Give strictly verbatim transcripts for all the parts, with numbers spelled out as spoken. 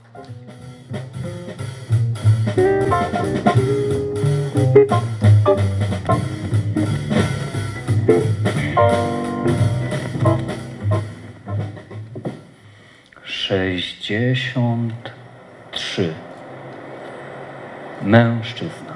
Sześćdziesiąt trzy. Mężczyzna.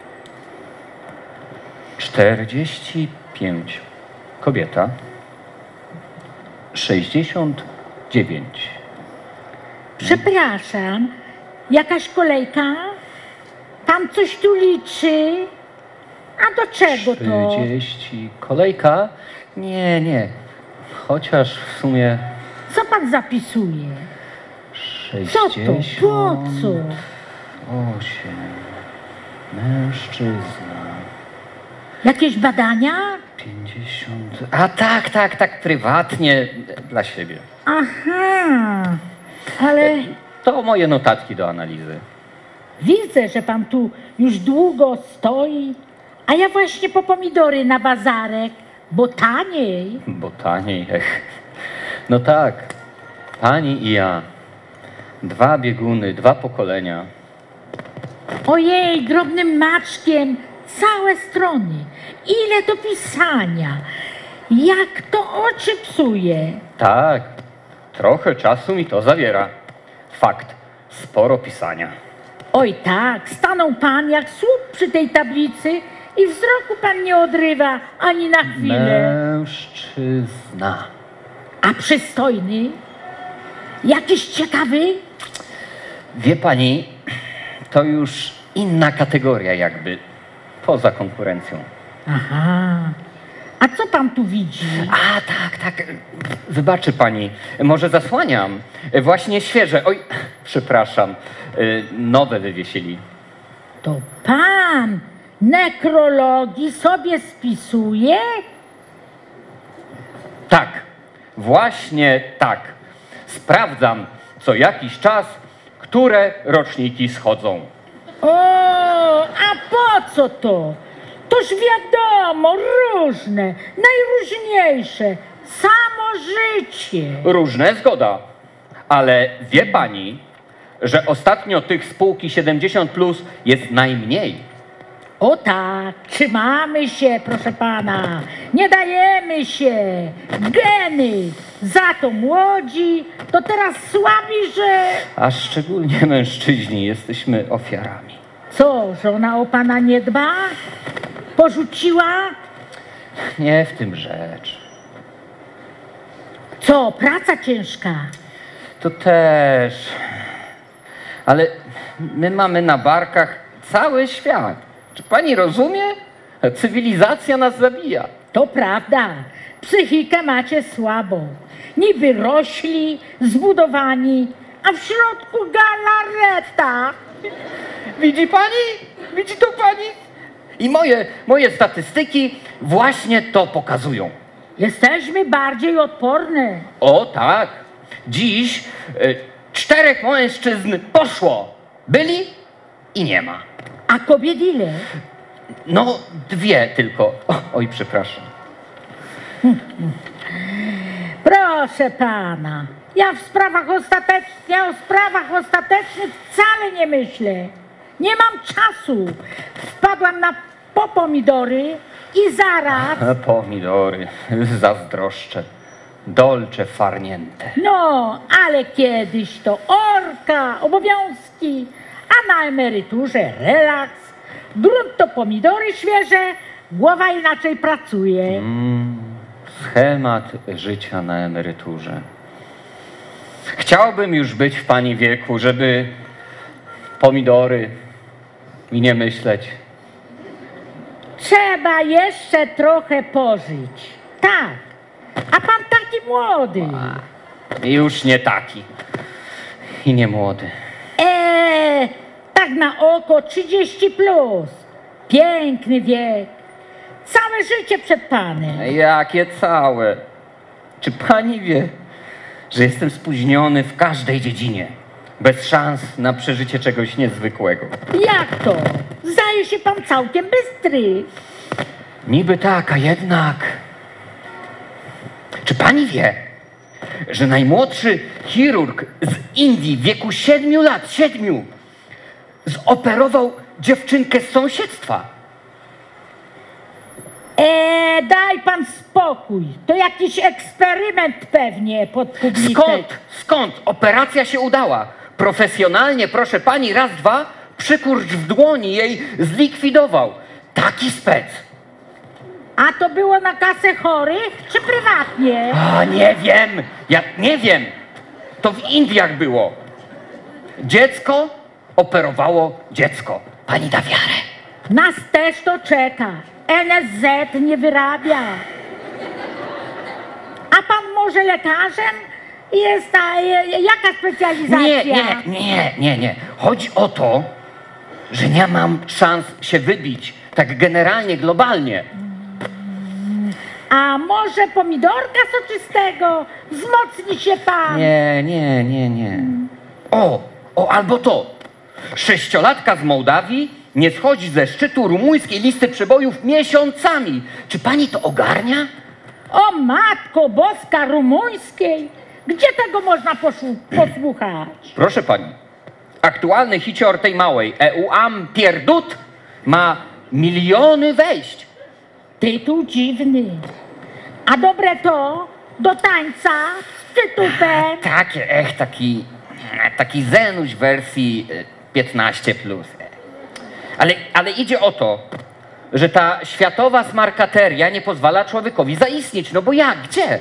Czterdzieści pięć. Kobieta. Sześćdziesiąt dziewięć. Przepraszam, jakaś kolejka? Pan coś tu liczy? A do czego to? Trzydzieści. Kolejka? Nie, nie. Chociaż w sumie Co pan zapisuje? Co to? sześćdziesiąt Po co? osiem. Mężczyzna. Jakieś badania? pięćdziesiąt. A tak, tak, tak, prywatnie dla siebie. Aha, ale To moje notatki do analizy. widzę, że pan tu już długo stoi, a ja właśnie po pomidory na bazarek, bo taniej. Bo taniej, ech. No tak, pani i ja. Dwa bieguny, dwa pokolenia. Ojej, drobnym maczkiem, całe strony. Ile do pisania. Jak to oczy psuje. Tak, trochę czasu mi to zabiera. Fakt, sporo pisania. Oj tak, stanął pan jak słup przy tej tablicy i wzroku pan nie odrywa ani na chwilę. Mężczyzna. A przystojny? Jakiś ciekawy? Wie pani, to już inna kategoria jakby, poza konkurencją. Aha. A co pan tu widzi? A, tak, tak. Wybaczy pani, może zasłaniam. Właśnie świeże. Oj, przepraszam. Y, Nowe wywiesili. To pan nekrologii sobie spisuje? Tak, właśnie tak. Sprawdzam co jakiś czas, które roczniki schodzą. O, a po co to? Toż wiadomo, różne, najróżniejsze, samo życie. Różne, zgoda. Ale wie pani, że ostatnio tych z półki siedemdziesiąt plus jest najmniej. O tak, trzymamy się, proszę pana, nie dajemy się. Geny, za to młodzi, to teraz słabi, że... A szczególnie mężczyźni jesteśmy ofiarami. Co, żona o pana nie dba? Porzuciła? Nie w tym rzecz. Co, praca ciężka? To też. Ale my mamy na barkach cały świat. Czy pani rozumie? Cywilizacja nas zabija. To prawda, psychikę macie słabą. Niby rośli, zbudowani, a w środku galareta. Widzi pani? Widzi to pani? I moje, moje statystyki właśnie to pokazują. Jesteśmy bardziej odporne. O tak. Dziś y, czterech mężczyzn poszło. Byli i nie ma. A kobiet ile? No, dwie tylko. O, oj, przepraszam. Proszę pana, ja w sprawach ostatecznych, ja o sprawach ostatecznych wcale nie myślę. Nie mam czasu. Wpadłam na po pomidory i zaraz... A, pomidory, zazdroszczę. Dolce farniente. No, ale kiedyś to orka, obowiązki, a na emeryturze relaks. Grunt to pomidory świeże, głowa inaczej pracuje. Mm, schemat życia na emeryturze. Chciałbym już być w pani wieku, żeby pomidory i nie myśleć. Trzeba jeszcze trochę pożyć. Tak, a pan taki młody. Już nie taki. I nie młody. Eee, tak na oko trzydzieści plus. Piękny wiek. Całe życie przed panem. Jakie całe. Czy pani wie, że jestem spóźniony w każdej dziedzinie? Bez szans na przeżycie czegoś niezwykłego. Jak to? Zdaje się pan całkiem bystry. Niby tak, a jednak... Czy pani wie, że najmłodszy chirurg z Indii w wieku siedmiu lat, siedmiu, zoperował dziewczynkę z sąsiedztwa. Eee, daj pan spokój. To jakiś eksperyment pewnie pod publikę. Skąd? Skąd? Operacja się udała. Profesjonalnie, proszę pani, raz, dwa, przykurcz w dłoni jej zlikwidował. Taki spec. A to było na kasę chorych, czy prywatnie? A, nie wiem. Ja nie wiem. To w Indiach było. Dziecko operowało dziecko. Pani da wiarę. Nas też to czeka. N S Z nie wyrabia. A pan może lekarzem jest? A e, jaka specjalizacja? Nie, nie, nie, nie, nie. Chodzi o to, że nie mam szans się wybić. Tak generalnie, globalnie. A może pomidorka soczystego? Wzmocni się pan. Nie, nie, nie, nie. O, o, albo to. Sześciolatka z Mołdawii nie schodzi ze szczytu rumuńskiej listy przebojów miesiącami. Czy pani to ogarnia? O matko boska rumuńskiej. Gdzie tego można poszu- posłuchać? Proszę pani, aktualny hicior tej małej E U Am Pierdut ma miliony wejść. Tytuł dziwny. A dobre to do tańca z tytupem. Takie, ech, taki, taki zenuś w wersji e, piętnaście plus. Ale, ale idzie o to, że ta światowa smarkateria nie pozwala człowiekowi zaistnieć. No bo jak? Gdzie?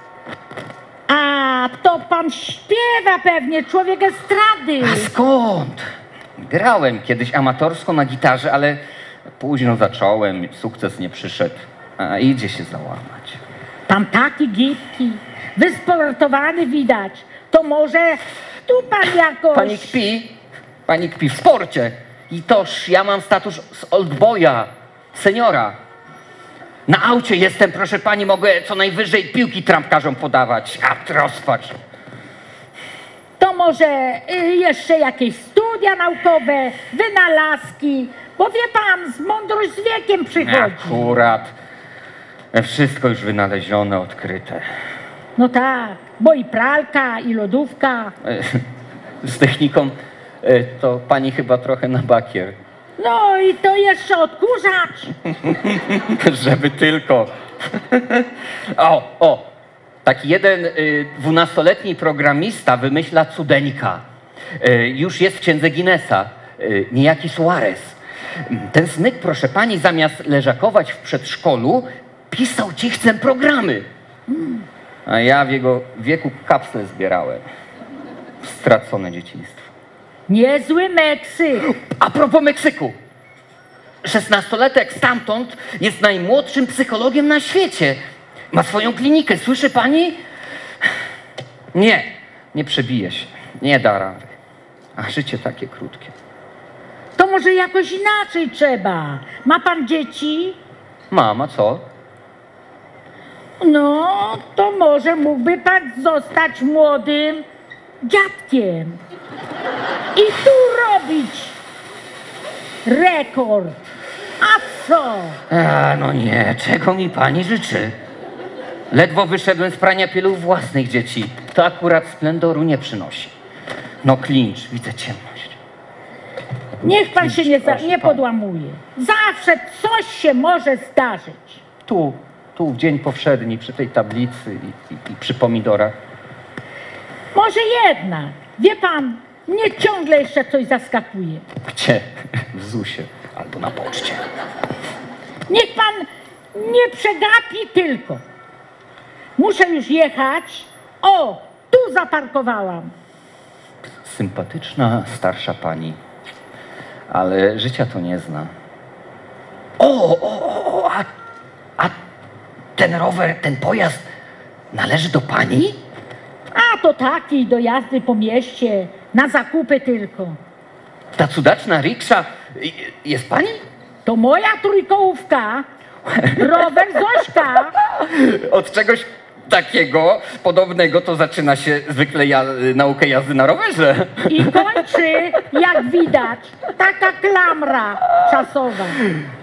A to pan śpiewa pewnie, człowiek estrady. A skąd? Grałem kiedyś amatorsko na gitarze, ale późno zacząłem, sukces nie przyszedł. A idzie się załamać. Tam taki gibki, wysportowany widać. To może tu pan jakoś... Pani kpi, pani kpi w sporcie. I toż ja mam status z oldboya, seniora. Na aucie jestem, proszę pani, mogę co najwyżej piłki trampkarzom podawać. A rozpacz. To może y, jeszcze jakieś studia naukowe, wynalazki, bo wie pan, z mądrość z wiekiem przychodzi. Akurat. Wszystko już wynalezione, odkryte. No tak, bo i pralka, i lodówka. Z techniką e, to pani chyba trochę na bakier. No i to jeszcze odkurzacz. Żeby tylko. O, o. Taki jeden y, dwunastoletni programista wymyśla cudeńka. Y, już jest w księdze Guinnessa. Y, niejaki Suarez. Ten smyk, proszę pani, zamiast leżakować w przedszkolu, pisał cichcem programy. A ja w jego wieku kapsle zbierałem. Stracone dzieciństwo. Niezły Meksyk. A propos Meksyku. szesnastolatek stamtąd jest najmłodszym psychologiem na świecie. Ma swoją klinikę, słyszy pani? Nie, nie przebije się. Nie da rady. A życie takie krótkie. To może jakoś inaczej trzeba. Ma pan dzieci? Mama, co? No, to może mógłby pan zostać młodym dziadkiem. I tu robić rekord. A co? A, no nie, czego mi pani życzy? Ledwo wyszedłem z prania pieluch własnych dzieci. To akurat splendoru nie przynosi. No klincz, widzę ciemność. Niech pan się nie, za, Proszę nie pana. podłamuje. Zawsze coś się może zdarzyć. Tu, tu w dzień powszedni, przy tej tablicy i, i, i przy pomidorach. Może jednak. Wie pan, mnie ciągle jeszcze coś zaskakuje. Gdzie? W zusie albo na poczcie. Niech pan nie przegapi tylko. Muszę już jechać. O, tu zaparkowałam. Sympatyczna, starsza pani, ale życia to nie zna. O, o, o, o a, a ten rower, ten pojazd należy do pani? A to taki do jazdy po mieście, na zakupy tylko. Ta cudaczna riksza y, jest pani? To moja trójkołówka, rower Zośka. Od czegoś takiego podobnego to zaczyna się zwykle ja, naukę jazdy na rowerze. I kończy, jak widać, taka klamra czasowa.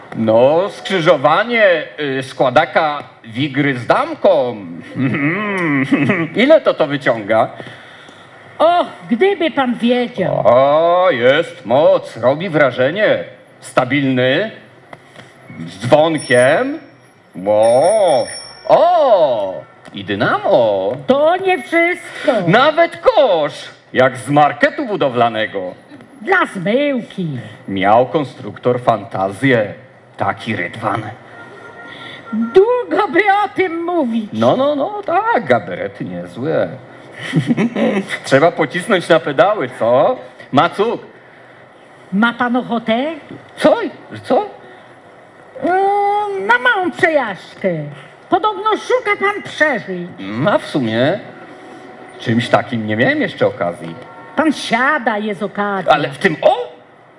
No, skrzyżowanie y, składaka Wigry z damką. Ile to to wyciąga? Och, gdyby pan wiedział. O, jest moc, robi wrażenie. Stabilny, z dzwonkiem. Ło. O, i dynamo. To nie wszystko. Nawet kosz, jak z marketu budowlanego. Dla zmyłki. Miał konstruktor fantazję. Taki rydwan. Długo by o tym mówić. No, no, no, tak, gaberety niezłe. Trzeba pocisnąć na pedały, co? Macuk, Ma pan ochotę? co? Co? Yy, na małą przejażdżkę. Podobno szuka pan przeżyć. Ma w sumie. Czymś takim nie miałem jeszcze okazji. Pan siada, jest okazja. Ale w tym, o!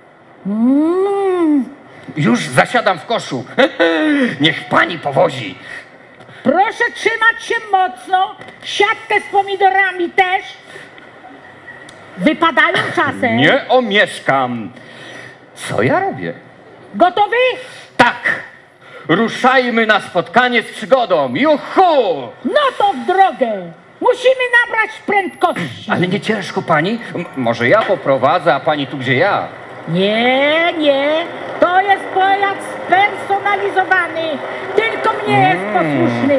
Mm, Już zasiadam w koszu. Niech pani powozi. proszę trzymać się mocno. Siatkę z pomidorami też. Wypadają czasem. Nie omieszkam. Co ja robię? Gotowy? Tak. Ruszajmy na spotkanie z przygodą. Juhu! No to w drogę. Musimy nabrać prędkości. Ale nie ciężko pani? M- może ja poprowadzę, a pani tu gdzie ja? Nie, nie. To jest pojazd spersonalizowany. Tylko mnie jest posłuszny.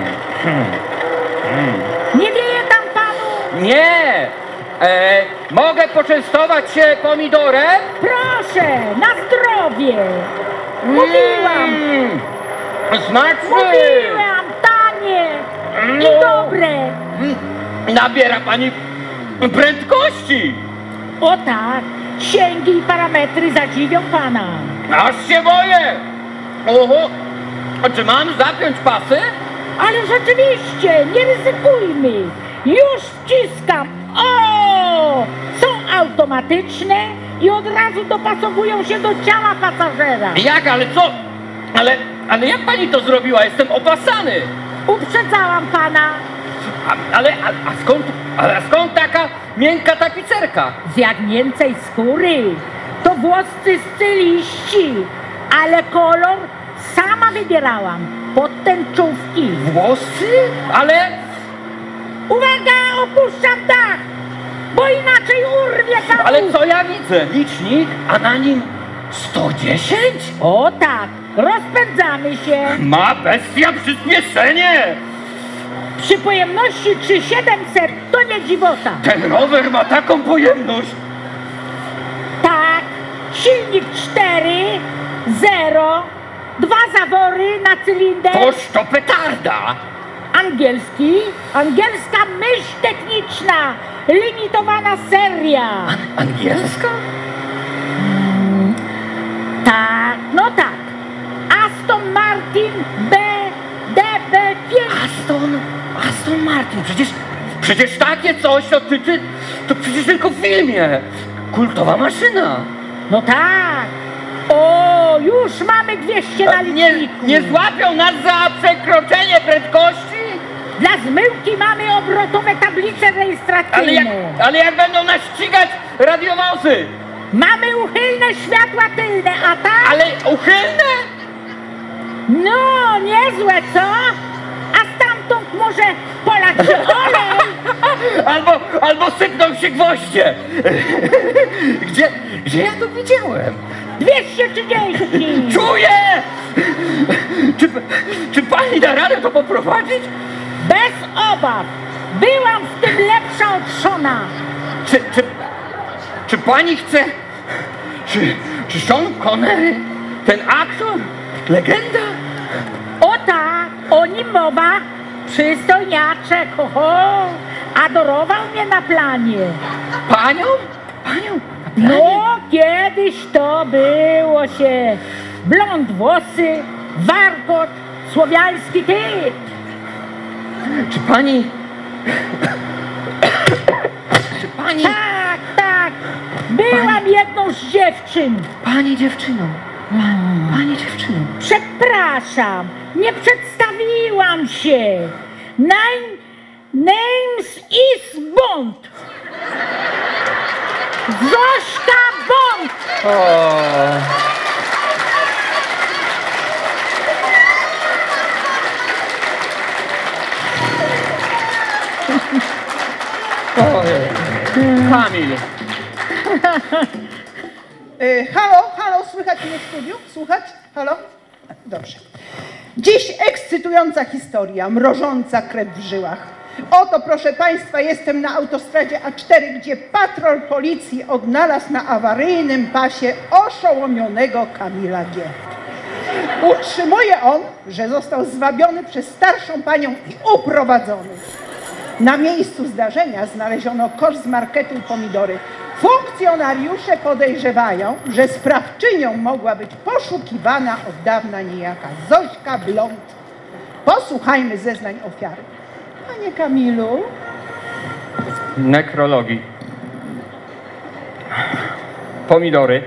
Nie wieje tam panu? Nie! E, mogę poczęstować się pomidorem? Proszę, na zdrowie. Mówiłam, Mm, smaczny! mówiłam, tanie i No. dobre. Mm, Nabiera pani prędkości! O tak, księgi i parametry zadziwią pana. Aż się boję! Oho! A czy mam zapiąć pasy? Ale rzeczywiście, nie ryzykujmy. Już wciskam. O! Są automatyczne i od razu dopasowują się do ciała pasażera. Jak, ale co? Ale, ale jak pani to zrobiła? Jestem opasany! Uprzedzałam pana. A, ale, a, a skąd, ale a skąd taka miękka tapicerka? Z jagnięcej skóry. To włoscy styliści, ale kolor sama wybierałam. Pod tęczówki. Włosy? Ale... Uwaga, opuszczam dach, bo inaczej urwie panu. Ale co ja widzę? Licznik, a na nim sto dziesięć? O tak, rozpędzamy się. Ma bestia przyspieszenie! Przy pojemności trzy tysiące siedemset to nie dziwota. Ten rower ma taką pojemność! Tak, silnik cztery, zero, dwa zawory na cylinder. Toż to petarda! Angielski, angielska myśl techniczna, limitowana seria. Angielska? Tak, no tak. Aston Martin B D B pięć. Aston, Aston Martin, przecież, przecież takie coś to, ty, ty, to przecież tylko w filmie. Kultowa maszyna. No tak. O, już mamy dwieście na Nie, liczniku. nie złapią nas za przekroczenie prędkości? Dla zmyłki mamy obrotowe tablice rejestracyjne. Ale jak, ale jak będą nas ścigać radiowozy? Mamy uchylne światła tylne, a tak? Ale uchylne? No, niezłe, co? A stamtąd może polać się olej. Albo, albo sypną się gwoździe. Gdzie, gdzie ja to widziałem? dwieście trzydzieści. Czuję! Czy, czy pani da radę to poprowadzić? Bez obaw. Byłam w tym lepsza od Szona. Czy, czy, czy pani chce... Czy, czy Sean Connery, ten aktor, legenda? O tak, o nim mowa. Przystojniaczek, oho. Adorował mnie na planie. Panią? Panią? Na planie? No, kiedyś to było się. Blond włosy, warkot, słowiański typ. Czy pani... Czy pani... Tak, tak. Byłam jedną z dziewczyn. Pani dziewczyną. Pani dziewczyną. Przepraszam, nie przedstawiłam się. Name, names is Bond. Zośka Bond. O. Kamil. Y, halo, halo, słychać mnie w studiu? Słuchać? Halo? Dobrze. Dziś ekscytująca historia, mrożąca krew w żyłach. Oto, proszę Państwa, jestem na autostradzie A cztery, gdzie patrol policji odnalazł na awaryjnym pasie oszołomionego Kamila G. Utrzymuje on, że został zwabiony przez starszą panią i uprowadzony. Na miejscu zdarzenia znaleziono kosz z marketu i pomidory. Funkcjonariusze podejrzewają, że sprawczynią mogła być poszukiwana od dawna niejaka Zośka Blond. Posłuchajmy zeznań ofiary. Panie Kamilu? Nekrologii. Pomidory.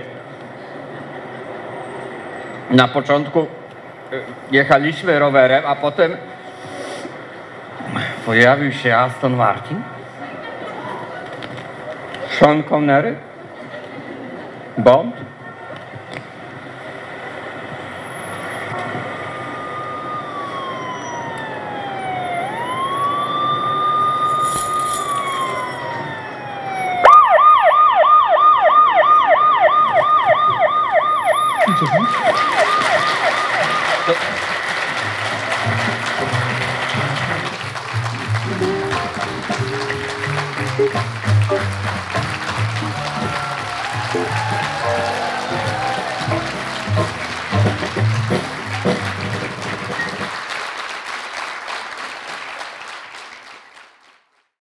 Na początku jechaliśmy rowerem, a potem pojawił się Aston Martin, Sean Connery, Bond. Idziemy. To...